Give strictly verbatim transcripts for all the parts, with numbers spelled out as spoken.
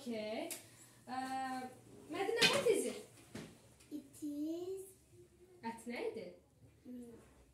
Okay. Uh, Medine, what is it? It is. Ət neydi? Mm.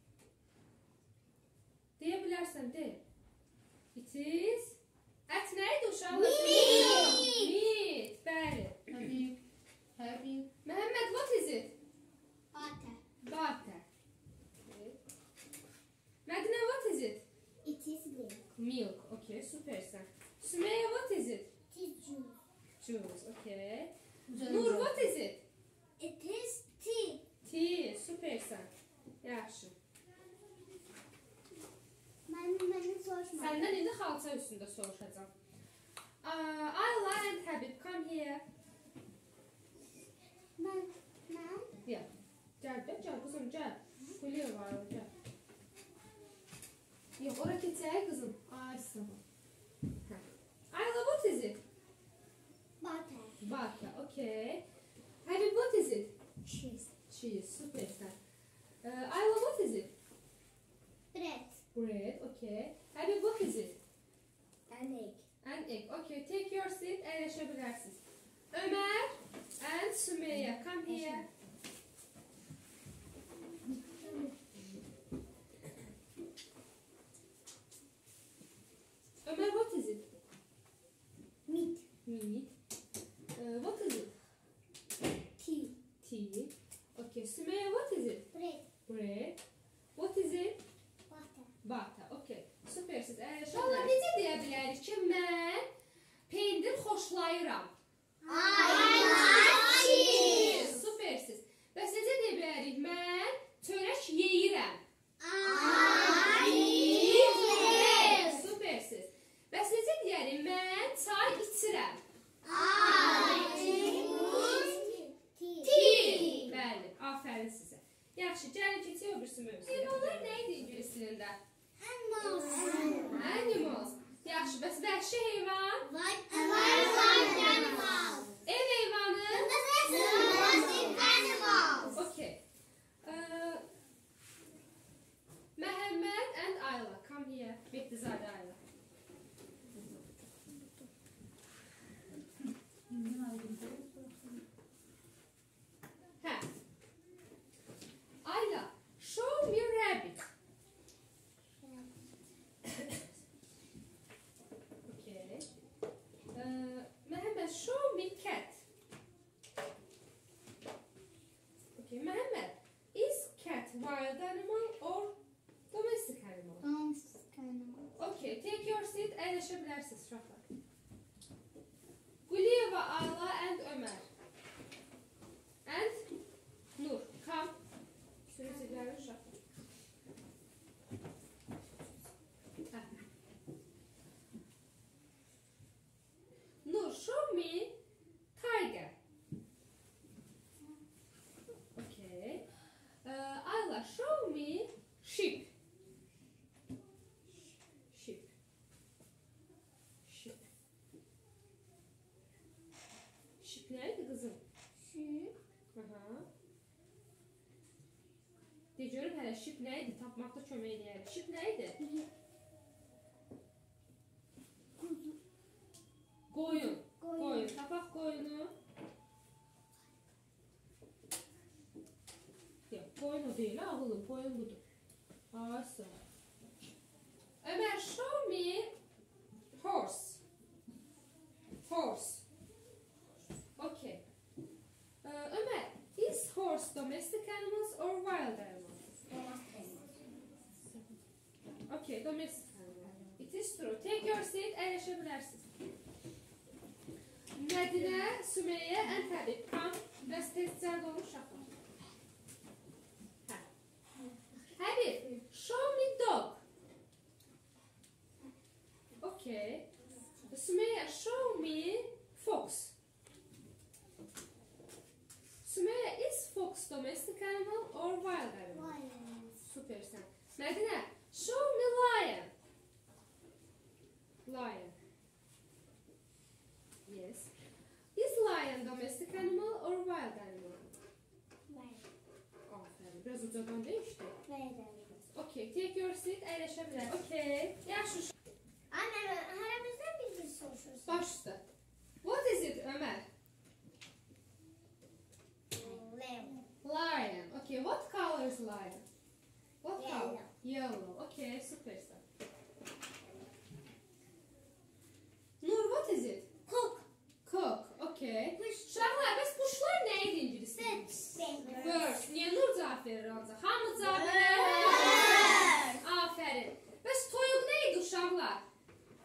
Deyə bilərsən, de. It is. Ət neydi uşaqlar? Meat. Meat. Bəli. Həbib. Həbib. Məhəmməd, what is it? Butter. Butter. Okay. Medine, what is it? It is milk. Milk. Okay, süpersən. Sümeyye, what is it? It is juice. Juice. Okay. Güzel, Nur, güzel. what is it? It is tea. Tea. Süpersən. Yaxşı. Mən məni soruşma. Səndən indi xalça üstündə soruşacağam. Uh, Ayla and Habib, come here. Mən, mən. Yeah. Gəl, gəl, gəl qızım, gəl. Kuliyə var, gəl. Yox, ora keçək qızım. Ay, sabah. Hə. Ayla, what is it? Butter. Butter, okay. Habib, what is it? Cheese. Cheese, süpersən. Uh, Ayla, what is it? Bread. Bread, okay. Habib, what is it? An egg. An egg, okay. Take your seat, əyləşə bilərsiniz. Ömər and Sümeyye, come here. Ömer, what is it? Meat. Meat. Uh, what is it? Tea. Tea. Okay, Sümeyye, what is it? Bread. Bread. What is it? Butter. Butter. Okay, süpersiz. İnşallah necə deyə bilərik ki, mən pendir xoşlayıram. Cheese. Süpersiz. Bəs necə deyə bilərik? Mən çörək yeyirəm. Süpersiz. Bəs necə deyərik? Mən çay içirəm. Tea. Bəli, afərin sizə. Yaxşı, gəlin keçək o birisi mövzuya. Heyvanlar nə idi ingiliscilində? Animals. Animals. Yaxşı, bəs vəhşi heyvan? Animals. Ev heyvanı? Animals. Okay. Uh, Məhəmməd and Ayla, come here. Mehdizadə Ayla. Hə. Ayla, show me rabbit. Okay. Uh, Məhəmməd, show me cat. Okay, Məhəmməd, is cat wild animal or domestic animal? Okay, take your seat, əyləşə bilərsiniz uşaqlar. Quliyeva, Ayla and Ömər. And Nur, come. Sürücülərin uşaqlar. Hə. Nur, show me tiger. Okay. Uh, Ayla, show me sheep. Sheep. Sheep. Sheep neydi kızım? Aha. De görüm hələ sheep neydi? Tapmaqda kömək eləyər. Sheep neydi? Qoyun. Qoyun. Tapaq qoyunu. Yox, qoyun o deyil, ağılım. Qoyun budur. Aysa. Ömer, show me horse. Horse. Okay. Uh, Ömer, is horse domestic animals or wild animals? Okay, domestic animal. It is true. Take your seat, əyləşə bilərsiniz. Mədinə, Sümeyye and Habib, come. Bəs tezcəl olun uşaqlar. Hə. Habib, show me dog. Okay. Sümeyye, show me fox. Sümeyye, is fox domestic animal or wild animal? Süpersən. Mədinə, show me lion. Lion. Yes. Is lion domestic animal or wild animal? Aferin. Biraz ucadan değişti. Okay, take your seat, əyləşə bilər. Okay. Yaxşı. Anne, her bizden bir bir soruşursun. Başla. What is it?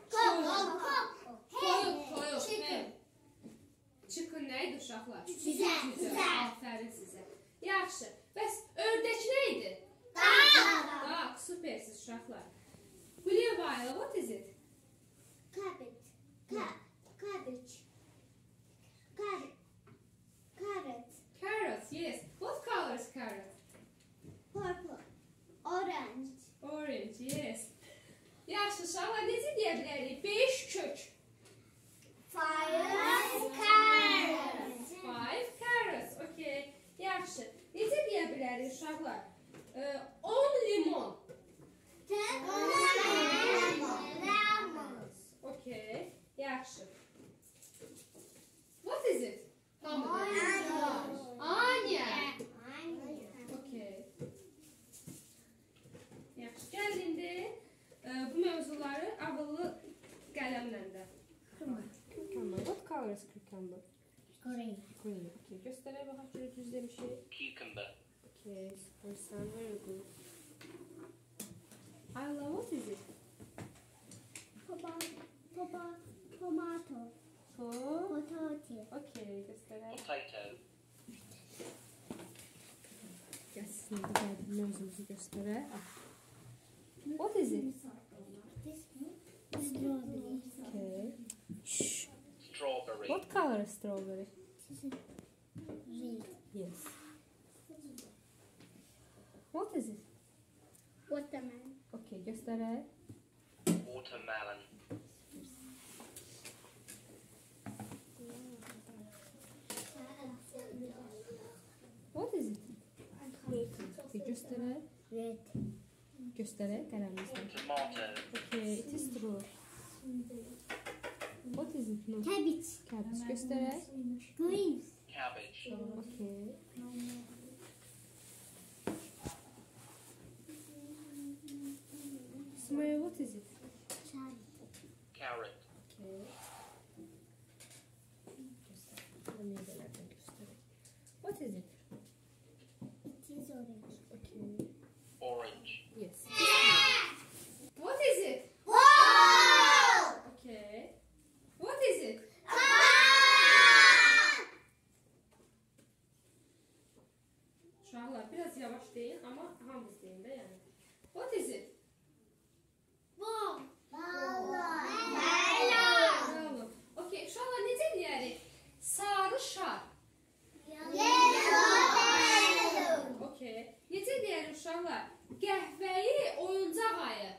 Toyuq, toyuq. Hə. Chicken nə idi uşaqlar? Cücə. Aferin sizə. Yaxşı. Bəs ördək nə idi? Dog. Supersiz uşaqlar. William Viola, what is it? Cabbage. Ca- cabbage. Carrot. Carrot. Carrot, yes. What color is carrot? Purple. Orange. Orange, yes. Yaxşı, uşaqlar, necə deyə bilərik? Beş kök. Five carrots. Five carrots, okay. Yaxşı. Necə deyə bilərik uşaqlar? Ee, on limon. Ten lemons. Okay. Yaxşı. What is it? Onion. Onion. Okay. Yaxşı. Gəlin indi e, bu mövzuları ağıllı qələmlə də. Cucumber. What color is cucumber? Green. Green. Okay. Göstərək baxaq görə düz demişik. Cucumber. Okay. Super, very good. Ayla, what is it? Tomato. Tomato. Po. Potato. Okay. Göstərək. Potato. Gəlsin, bir mövzumuzu göstərək. What is it? Strawberry. Okay. Strawberry. What color is strawberry? Red. Yes. What is it? Watermelon. Okay, göstərək. Watermelon. What is it? Okay, göstərək. Red. Göstərək qələmimizlə. Tomato. Okay, it is true. What is it? No. Cabbage. Cabbage. Göstərək. Green. Cabbage. Okay. Sumaya, what is it? Cherry. Carrot. Okay. Göstərək. Meyvələrdən göstərək. What is it? It is orange. Okay. Orange. Yes. What is it? Wow! Okay. What is it? Uşaqlar, biraz yavaş deyin, amma hamınız deyin də yəni. What is it? Ball. Ball. Bravo. Okay, uşaqlar necə deyərik? Sarı şar. Yellow. Okay. Necə deyərik uşaqlar? Qəhvəyi oyuncaq ayı.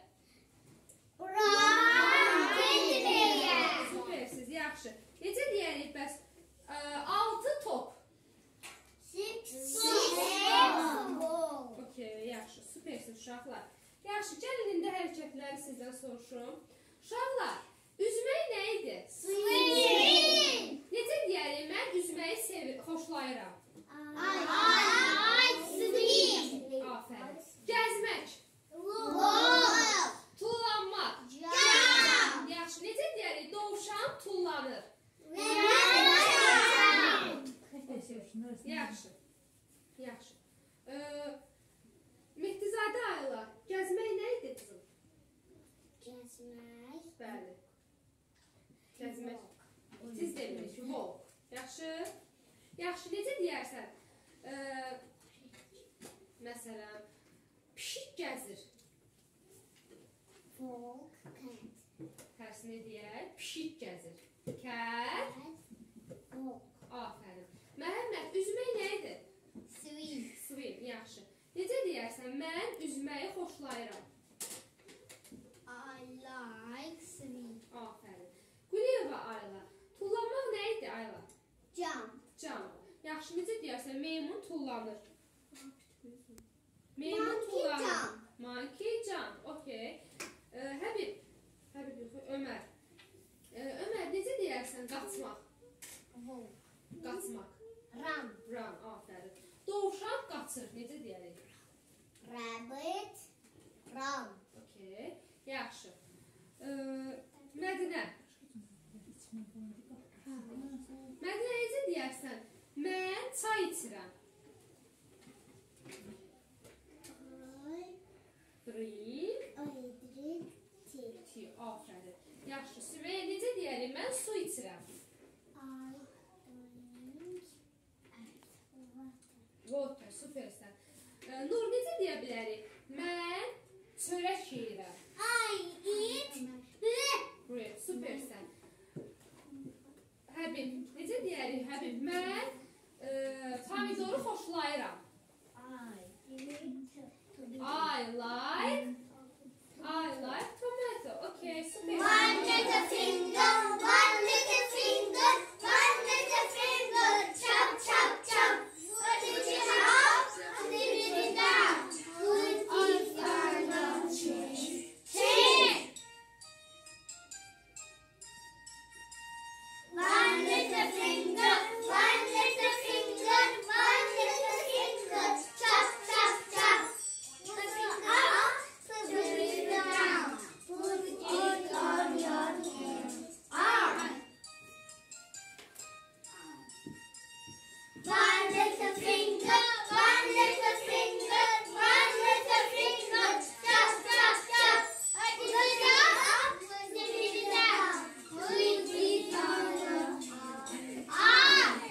Brown. Supersiz, yaxşı. Necə deyərik bəs? Ə, altı top. Six. Ball. Okay, yaxşı. Supersiz uşaqlar. Yaxşı, gəlin indi hərəkətləri sizdən soruşum. Uşaqlar, üzmək nə idi? Swing. Necə deyərik? Mən üzməyi sevir, xoşlayıram. I swing. Afərin. Gəzmək, Walk. tullanmaq. Jump. Yaxşı, necə deyərik? Dovşan tullanır. Yaxşı. Yaxşı. Ee, Mehdizadə Ayla, gəzmək nə idi qızım? Gezmek. Bəli. Gəzmək. Siz demirik, walk. Yaxşı. Yaxşı, necə deyərsən? Ee, məsələn, pişik gəzir. Walk. Tərsini deyək, pişik gəzir. Kət. Walk. Afərin. Məhəmməd, üzmək nə idi? Swing. Swim, yaxşı. Necə deyərsən, mən üzməyi xoşlayıram. I like swing. Afərin. Quliyeva Ayla, tullanmaq nə idi Ayla? Jump. Jump. Yaxşı, necə deyərsən, meymun tullanır. Meymun Monkey tullanır. jump. Monkey jump, okey. Ee, Həbib, Həbib yox, Ömər. Ee, Ömər, necə deyərsən, qaçmaq? Walk. Qaçmaq. Run. Run, afərin. Dovşan qaçır, necə deyərik? Rabbit. Run. Okey, yaxşı. Ee, Mədinə. Mədinə, necə deyərsən, mən çay içirəm. I Drink I drink tea. Yaxşı, Sümeyyə necə deyərik? Mən su içirəm. Water, supersən. E, Nur, necə deyə bilərik? Mən çörək yeyirəm. Bread, supersən. Həbib, necə deyərik? Həbib, mən e, pomidoru xoşlayıram. I like, I like tomato. Okay, supersən. One little finger, one little finger, one little finger, chop, chop, chop. Put it up, put it down. Put it on the chin. Chin. One little finger, one little finger, one little finger, chop, chop, chop. Put it up, put it down. Put it on your chin. Arm. One little finger, one little finger, one little finger, chop, chop, chop. Put it up, put it down. Put it on your arm.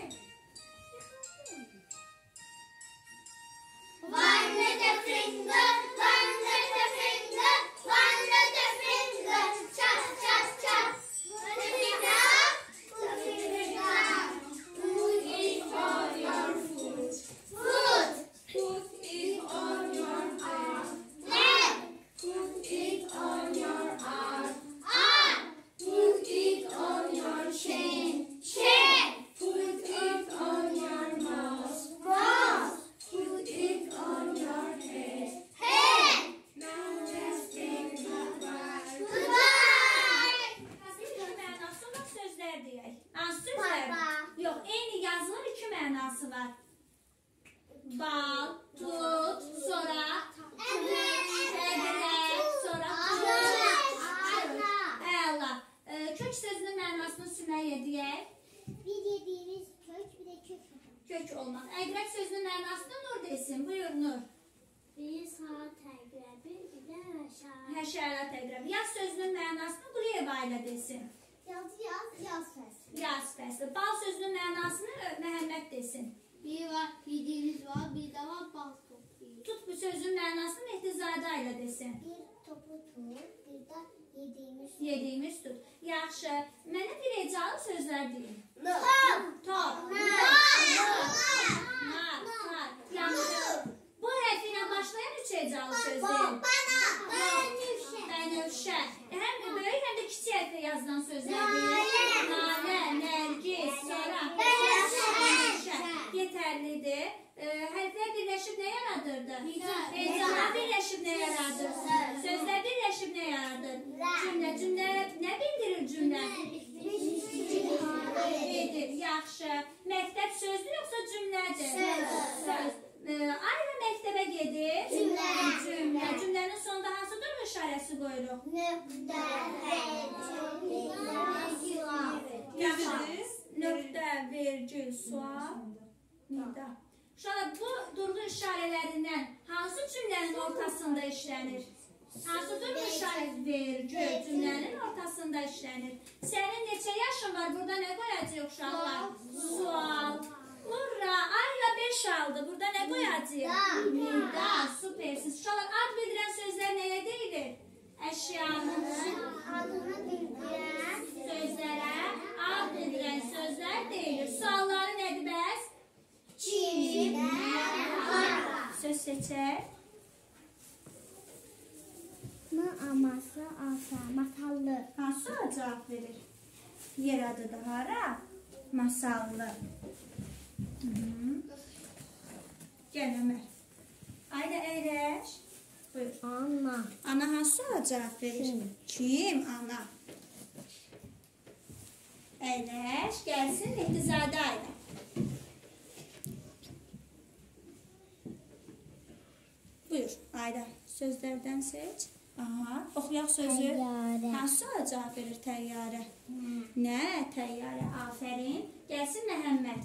One little finger, one little finger, one little finger, chop, chop, chop. Put it up, put it down. Put it on your foot. Foot. Put it on your arm. Leg. Put it on your arm. Arm. Put it on your chin. Chin. Put it on your nose. Nose. Put it on your head. Head. Now let's say goodbye. Goodbye. İki mənası olan sözlər deyək. Hansı sözlər? Baba. Yox, eyni yazılır iki mənası var. Bal, tut, sonra təqrək, sonra tut. Əla. Ee, Kök sözünün mənasını Sümeyyə deyək. Bir yediğimiz kök, bir de kök. Kök olmaz. Əqrək sözünün mənasını Nur desin. Buyur Nur. Bir saat təqrəbi, bir də aşağı. Həşərat əqrəb. Yaz sözünün mənasını Quliyeva ilə desin. Yaz, yaz, yaz fəsli. Yaz fəsli. Bal sözünün mənasını Məhəmməd desin. Bir var, yediğimiz var, bir de var bal toplayı. Tut bu sözün mənasını Mehdizadə ilə desin. Bir topu tut, bir de yediğimiz Yediyimiz tut. Yaxşı. Mənə bir hecalı sözlər deyin. Top. Top. Top. Nar. Nar. Yaxşı. Bu hərfi ilə başlayan üç hecalı söz deyin. Bənövşə. Həm böyük, həm də kiçik hərflə yazılan sözlər deyin. Nalə, nərgiz, sonra bənövşə. Yetərlidir. Hərflər birləşib nə yaradırdı? Hecalar birləşib nə yaradır? Sözlər birləşib nə yaradır? Cümlə. Cümlə nə bildirir cümlə? Edir. Yaxşı. Məktəb sözdür yoxsa cümlədir? Söz. Ayrı məktəbə gedir. Cümlə. Cümlə. Cümlənin sonunda hansı durma işarəsi qoyuruq? Nöqtə. Yaxşı. Nöqtə, vergül, sual, nida. Uşaqlar, bu durğu işarələrindən hansı cümlənin ortasında işlənir? Hansı durğu işarəsi vergül cümlənin ortasında işlənir? Sənin neçə yaşın var? Burada nə qoyacaq uşaqlar? Sual. Urra, ayla beş aldı. Burada nə qoyacaq? Nida, süpersiz. Uşaqlar, ad bildirən sözlər nəyə deyilir? Əşyanın Adını bildirən sözlərə ad bildirən sözlər deyilir. Sualları nədir bəs? kim? Söz seçək. Mı aması asa, masallı. Hansı suala cavab verir? Yer adıdır hara? Masallı. Hı -hı. Gəl Ömər. Ayda əyləş. Buyur. Anna. Ana hansı suala cavab verir? Kim? Kim? Ana. Əyləş. Gəlsin Mehdizadə Ayda. Buyur Ayda. Sözlərdən seç. Aha. Oxuyaq sözü. Təyyarə. Hansı suala cavab verir təyyarə? Nə? Təyyarə. Afərin. Gəlsin Məhəmməd.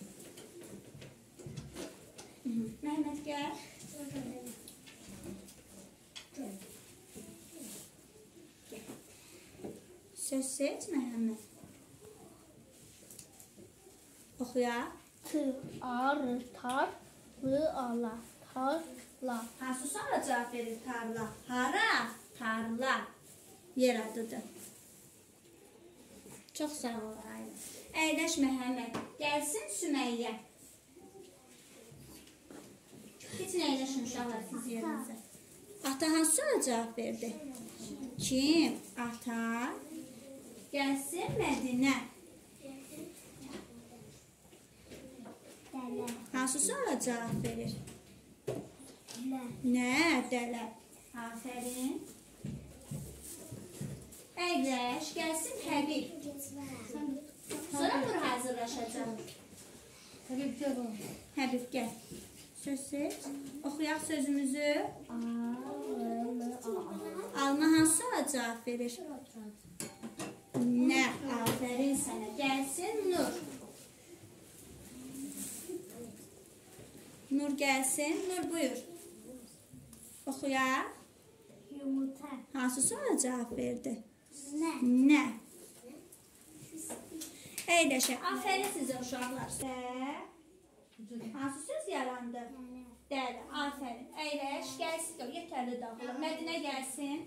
Məhəmməd gəl. Söz seç Məhəmməd. Oxuyaq. Tar, tar, lı, ala, tarla. Hansı suala cavab verir tarla? Hara? Tarla. Yer adıdır. Çox sağ ol Ayla. Əyləş Məhəmməd. Gəlsin Süməyyə. Keçin əyləşin uşaqlar siz yerinizə. Ata hansı suala cavab verdi? Kim? Ata. Gəlsin Mədinə. Dələ. Hansı suala cavab verir? Lə. Nə? Dələ. Afərin. Əyləş, gəlsin Həbib. Sonra Nur hazırlaşacaq. Həbib gəl oğlum. Həbib, gəl. Söz seç. Oxuyaq sözümüzü. Alma hansı suala cavab verir? Nə? Afərin sənə. Gəlsin Nur. Nur gəlsin. Nur buyur. Oxuyaq. Yumurta. Hansı suala cavab verdi? Nə. Nə? Əyləşək. Afərin sizə uşaqlar. Də. Hansı söz yarandı? Dəli. Afərin. Əyləş. Gəlsin. Yetərli dağılır. Mədinə gəlsin.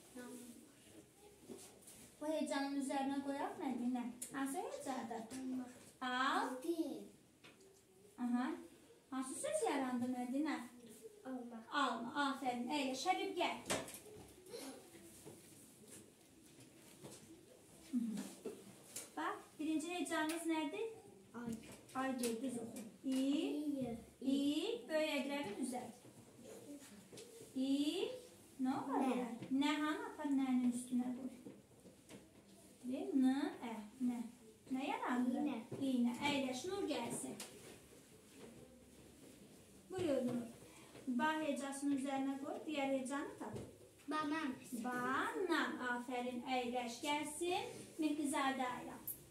Bu heyecanın üzərinə qoyaq Mədinə. Hansı heyecandır? Al. Aha. Hansı söz yarandı Mədinə? Alma. Alma. Afərin. Əyləş. Həbib gəl. Bax, birinci heyecanımız nədir? Ay. Ay düz oxu. İ, İyi. İ, böyük əqrəbi düzəlt. İ, nə olur? Nə hanı apar nənin üstünə qoy. N, ə, nə? Nə yarandı? İynə. İynə. Əyləş, Nur gəlsin. Buyur Nur. Ba hecasının üzərinə qoy, digər hecanı tap. Banan. Banan. Afərin. Əyləş, gəlsin. Mehrizadə Ayla.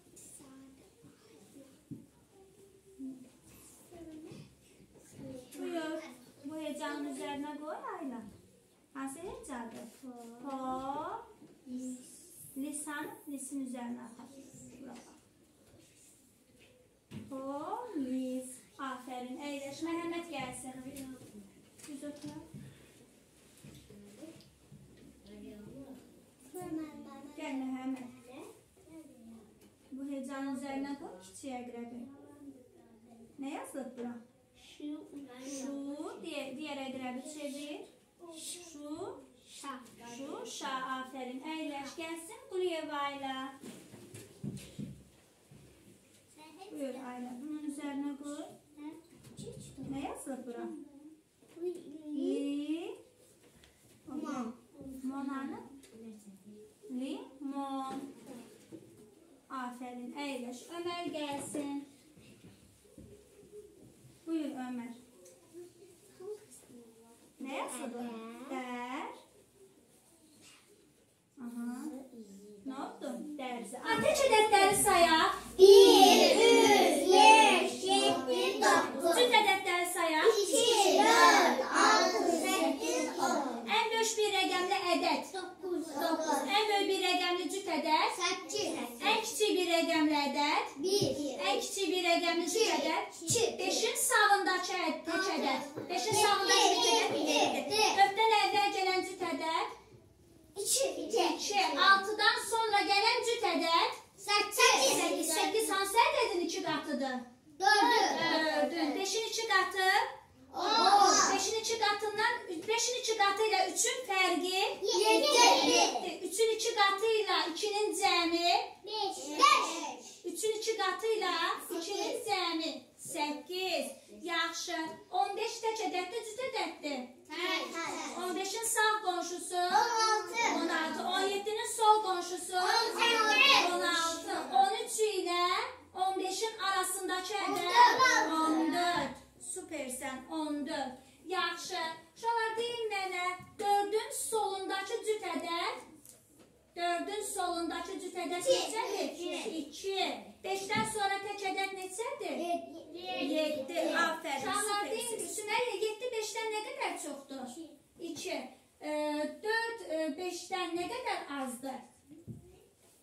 Buyur. Bu heyecanın üzerine koy Ayla. Hansı heyecandır? Po. Lisan. Lisin üzerine atar. Polis. Aferin. Əyləş. Məhəmməd gəlsin. Düz otur. Gəl Məhəmməd. Bu heyecanın üzerine koy. Kiçik əqrəbi. Ne yazılıb bura? Şu. Şu, diğer, diğer əqrəbi çevir. Şu, Şa. şu, şa, aferin. Əyləş, gəlsin Quliyeva Ayla. Buyur Ayla, bunun üzerine koy. Ne yazılıb bura? Li, Mon. mon hanı? Limon. Aferin, əyləş. Ömer gəlsin. Buyur Ömer. Ne yazıldı? Der. Aha. Ne oldu? Dersi. Ateş ədədləri sayaq. Bir, üç, beş, yedi, dokuz. Cüt ədədləri sayaq. İki, dört, altı, sekiz, on. Ən böyük bir rəqəmli ədəd. Dokuz. dokuz. Ən böyük bir rəqəmli cüt ədəd. Sekiz. Ən kiçik bir rəqəmli ədəd. Bir. Ən kiçik bir rəqəmli cüt ədəd. Beşin sağındakı tək ədəd. Beşin sağındakı tək ədəd. Dörddən əvvəl gələn cüt ədəd. İki. İki. Altıdan sonra gələn cüt ədəd. Sekiz. Sekiz. Sekiz hansı ədədin iki qatıdır? Dört. Dördün. Beşin iki qatı. On. Beşin iki qatından, beşin iki qatı ilə üçün fərqi. Yedi. Üçün iki qatı ilə ikinin cəmi. Beş. Beş. Üçün iki qatı ilə ikinin cəmi. Səkkiz. Yaxşı. On beş tək ədəddir, cüt ədəddir. On beşin sağ qonşusu. On altı. On altı. On yeddinin sol qonşusu. On səkkiz. On altı. On üç ilə on beşin arasındakı On ədəd. dörd. On dörd. Süpersən. On dörd. Yaxşı. Uşaqlar deyin mənə, dördün solundakı cüt ədəd. Dördün solundakı cüt ədəd neçədir? İki. Beşdən sonra tək ədəd neçədir? Yeddi. Aferin. Uşaqlar deyin ki, Sümeyyə, yeddi beşdən nə qədər çoxdur? İki. Dörd beşdən nə qədər azdır?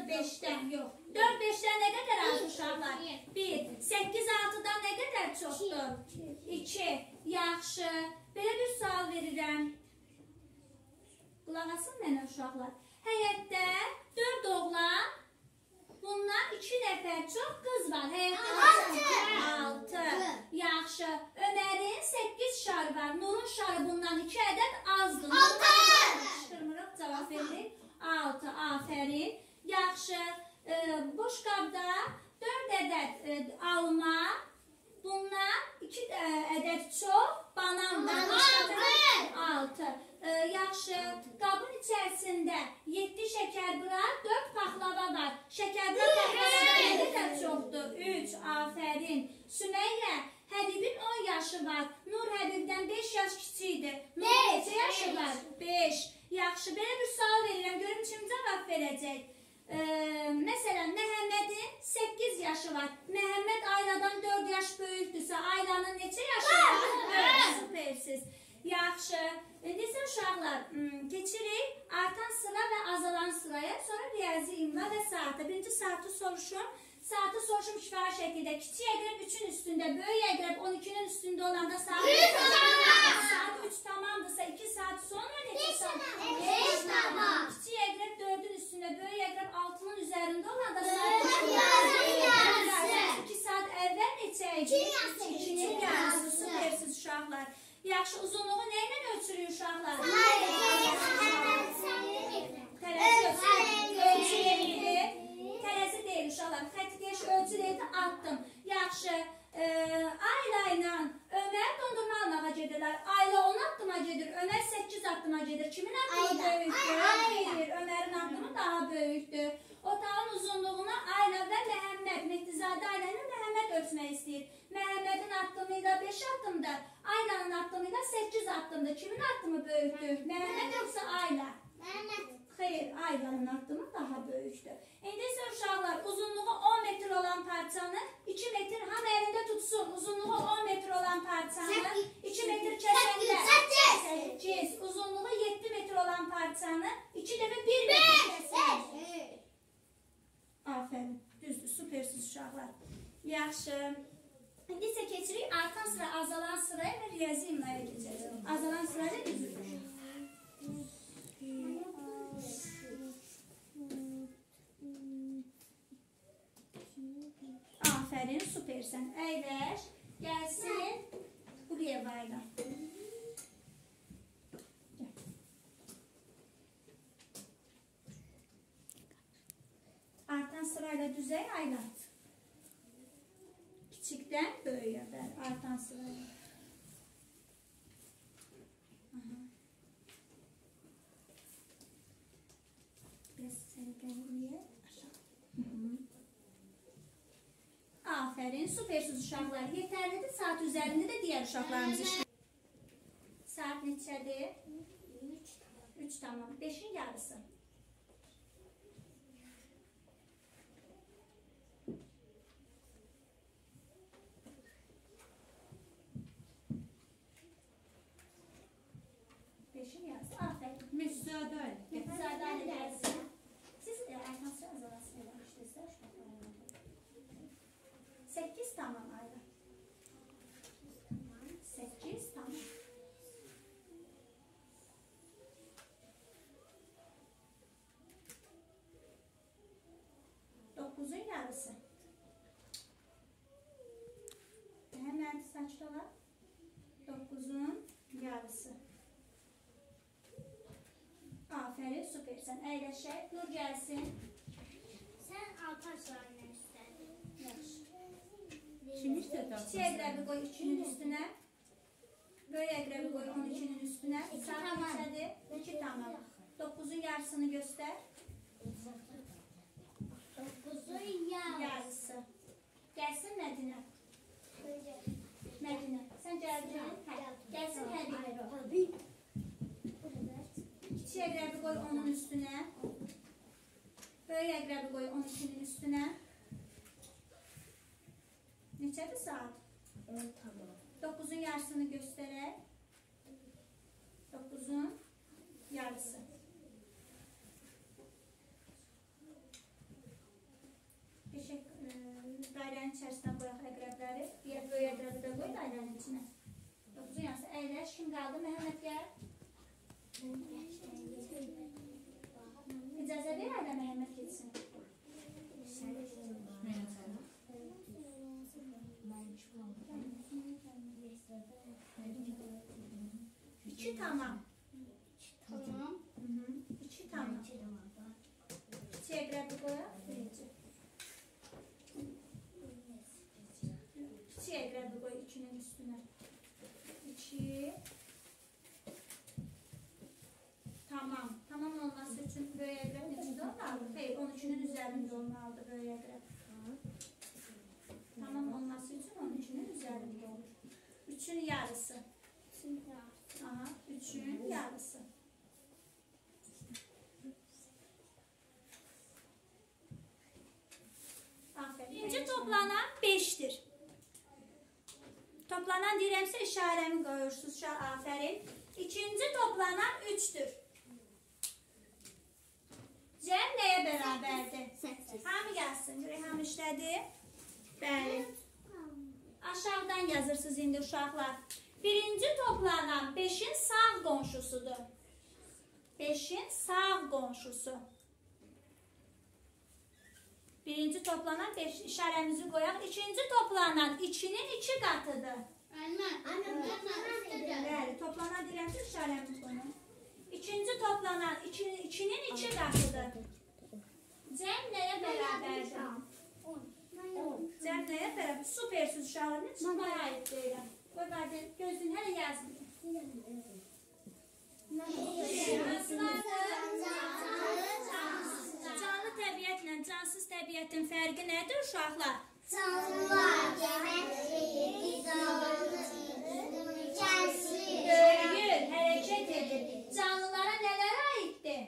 dörd beşdən yox. dörd beşdən nə qədər az uşaqlar? bir. səkkiz altıdan nə qədər çoxdur? iki. Yaxşı. Belə bir sual verirəm. Qulaq asın mənə uşaqlar. Həyətdə dörd oğlan, bundan iki nəfər çox qız var. Həyətdə altı. Yaxşı. Ömərin səkkiz şarı var. Nurun şarı bundan iki ədəd azdır. altı. Qışqırmırıq, cavab veririk. altı. Afərin. Yaxşı. Bu şkabda dörd ədəd alma, bundan iki ədəd çox banan var. altı. Yaxşı. Qabın içərisində yeddi şəkərbura, dörd paxlava var. Şəkərbura paxlava nə qədər çoxdur? üç. Afərin. Sümeyyə, Həbibin on yaşı var. Nur Həbibdən beş yaş kiçikdir. Nur neçə yaşı var? beş. Yaxşı. Belə bir sual verirəm. Görüm kim cavab verəcək. Məsələn, Məhəmmədin səkkiz yaşı var. Məhəmməd Ayladan dörd yaş böyükdürsə, Aylanın neçə yaşı var? dörd. Süpersiz. Yaxşı. İndi isə uşaqlar, keçirik artan sıra və azalan sıraya, sonra riyazi imla və saatı. Birinci saatı soruşum. Saatı soruşum şifahi şəkildə. Kiçik əqrəb üçün üstündə, böyük əqrəb on ikinin üstündə olanda saat saat üç tamamdırsa iki saat sonra neçə saat? beş tamam. Kiçik əqrəb dördün üstündə, böyük əqrəb altının üzərində olanda saat iki saat əvvəl neçə idi? ikinin yarısı. Süpersiz uşaqlar. Yaxşı, uzunluğu nə ilə ölçülür uşaqlar? Tərəzi ölçülür. Tərəzi deyil uşaqlar. Xətkeş ölçülür, atdım. Yaxşı, Ayla ilə Ömər dondurma almağa gedirlər. Ayla on addıma gedir, Ömər səkkiz addıma gedir. Kimin addımı böyükdür? Hayır, Ömərin addımı daha böyükdür. Otağın uzunluğuna Ayla və Məhəmməd, Mehdizadə Ayla ilə Məhəmməd ölçmək istəyir. Məhəmmədin addımı ilə beş addımdır. Aylanın addımı ilə səkkiz addımdır. Kimin addımı böyükdür? Məhəmməd yoxsa Ayla? Xeyr, Aylanın addımı daha böyükdür. İndi isə uşaqlar, uzunluğu on metr olan parçanı iki metr ham əlində tutsun. Uzunluğu on metr olan parçanı iki metr kəsəndə səkkiz. Uzunluğu yeddi metr olan parçanı iki dəfə bir metr kəsəndə. Afərin, düzdür, süpersiz uşaqlar. Yaxşı. İndi isə keçirik artan sıra, azalan sıraya və riyazi imlaya keçəcək. Azalan sırayla düzülür. Afərin, süpersən. Əyləş, gəlsin buraya bayla. Artan sırayla düzək, aylat. Kiçikdən böyüyə bər, artan sırayla. Biraz sərqəliyə aşağı. Afərin, süpersiz uşaqlar. Yetərlidir, saat üzərində də digər uşaqlarımız işləyir. Saat neçədir? üç tamam. beşin yarısı. beşin yarısı. Afərin. Müsaade. Müsaade edərsin. Siz ərkansı azalası eləmişdinizsə uşaqlarına. səkkiz tamam Ayla. səkkiz tamam. dokuzun yarısı. Hemen saçlara. dokuzun yarısı. Aferin, süpersen. Əyləşək. Nur gəlsin. Sen altar sıranın üstüne. Yaxşı. Şimdi işte Kiçik əqrəbi qoy ikinin üstünə. Böyük əqrəbi qoy on ikinin üstünə. Saat neçədir? iki tamam. dokuzun yarısını göstər. Dokuzun yarısı. Yarısı. Gəlsin Mədinə. Mədinə. Sən gəldin. Hə. Gəlsin Həbib. Kiçik əqrəbi qoy onun üstünə. Böyük əqrəbi qoy on ikinin üstünə. Neçədir saat? dokuzun yarısını göstərək. dokuzun yarısı. qaldı. Məhəmməd gəl. İcazə ver də Məhəmməd keçsin. İki tamam. Tamam. İki tamam. İkiyə qrəbi qoyaq. Birinci. İkiyə qrəbi qoy ikinin üstünə. İki. Tamam. Tamam olması üçün böyük əqrəb neçədə olmalı? Xeyr, on ikinin üzərində olmalıdır böyük əqrəb. Tamam olması üçün on ikinin üzərində olur. üçün yarısı. Aha, üçün yarısı. Aferin. İkinci toplanan beşdir. Toplanan deyirəmsə işarəmi qoyursunuz. Aferin. İkinci toplanan üçdür. Cəm nəyə bərabərdir? Hamı yazsın. Görək hamı işlədi. Bəli. Aşağıdan yazırsınız indi uşaqlar. Birinci toplanan beşin sağ qonşusudur. beşin sağ qonşusu. Birinci toplanan beş işarəmizi qoyaq. İkinci toplanan ikinin iki qatıdır. Bəli, toplanan deyirəmsə işarəmizi qoyaq. İkinci toplanan ikinin, ikinin iki qatıdır. Cəm nəyə bərabərdir? Cəm nəyə bərabər? Supersiz uşaqlarını çıxmaya aid deyirəm. Qoy qardeş, gözün hələ yazın. Canlı təbiətlə cansız təbiətin fərqi nədir uşaqlar? Canlılar yemək yeyir, Böyüyür, hərəkət edir. Canlılara nələr aiddir?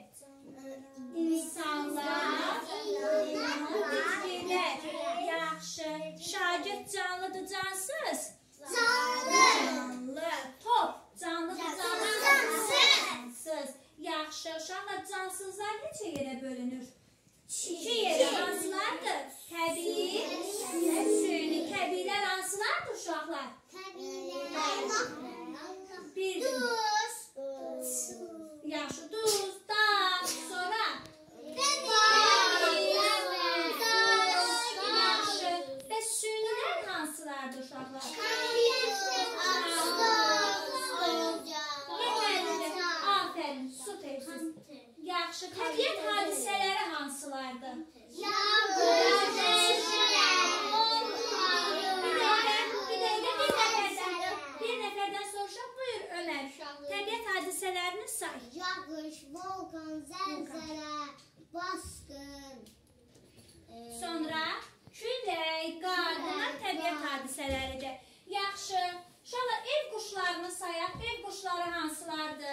İnsanlar, bitkilər. Yaxşı. Şagird canlıdır, cansız? Canlı. Top canlıdır, cansız? Yaxşı. Uşaqlar, cansızlar neçə yerə bölünür? İki yerə. Hansılardır? Təbii, süni. Təbiilər hansılardır uşaqlar? Bir. Yaxşı. Duz, dağ, sonra? Yaxşı. Və sünilər hansılardır uşaqlar? Aferin, supersiz. Yaxşı. Təbiət hadisələri hansılardır? Bir nəfərdən soruşaq, buyur Ömər. Təbiət hadisələrini say. Yağış, volkan, zəlzələ, baskın. Sonra külək, qar, bunlar təbiət hadisələridir. Yaxşı. Uşaqlar, ev quşlarını sayaq. Ev quşları hansılardır?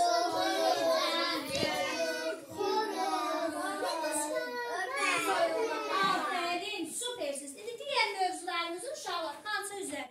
Aferin, supersiz. İndi digər mövzularımızı uşaqlar hansı üzərində?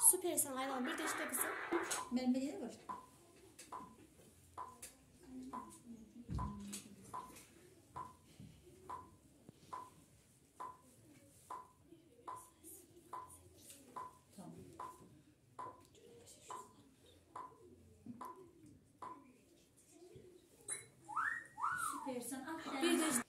Süpersen Aylan. Bir de işte kızım. Benim belirli var. Süpersen. Aferin. Bir de işte.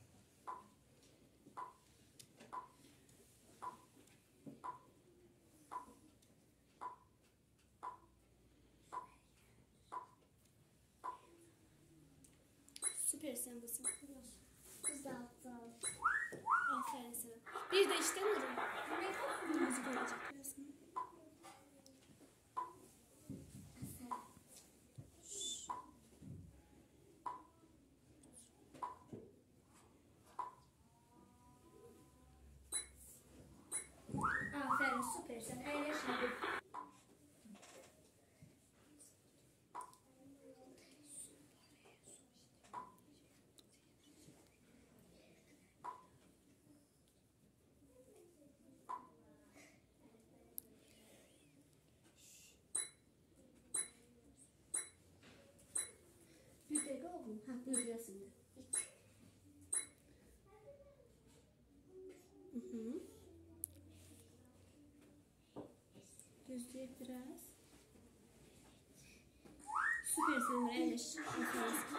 Süpersen kızım. Kızartalım. Aferin sana. Bir de işte Nur'um. Müzik olacak biraz mı? Aferin süpersen. Eyle şimdi. Bir dakika oğlum. Ha, buyur yazın. Hı hı. Düzleyip biraz. Süpersin Nur. Eyle. Aferin.